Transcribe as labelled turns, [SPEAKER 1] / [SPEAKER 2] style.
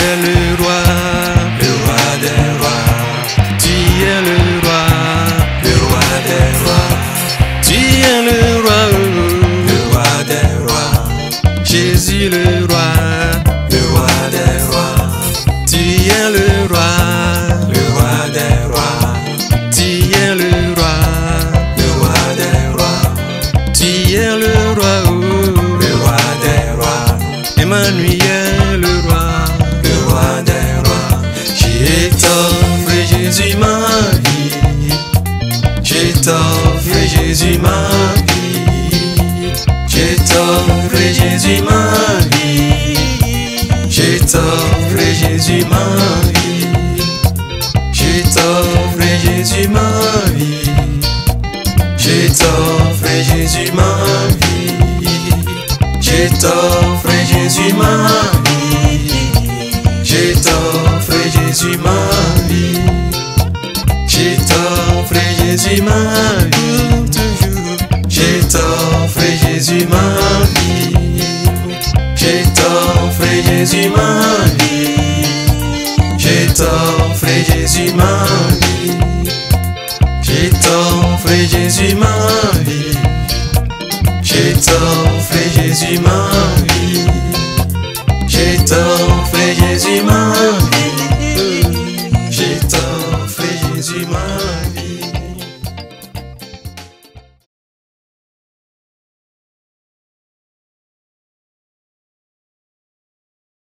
[SPEAKER 1] es le roi des rois. Tu es le roi des rois. Tu es le roi des rois. Jésus le roi des rois. Tu es le roi des rois. Tu es le roi des rois. Tu es le roi des rois. Emmanuel le roi des rois. Je t'offre Jésus ma vie. Je t'offre Jésus ma vie. Je t'offre Jésus ma vie. Je t'offre Jésus ma vie. Je t'offre Jésus ma vie. Je t'offre Jésus ma vie. Je t'offre Jésus ma vie. Je t'offre Jésus ma vie. Je t'offre Jésus ma vie. Je t'offre Jésus ma vie. Je t'offre Jésus ma vie. Je t'offre Jésus ma vie. Je t'offre Jésus ma vie. Je t'offre Jésus ma vie. Je t'offre Jésus ma vie.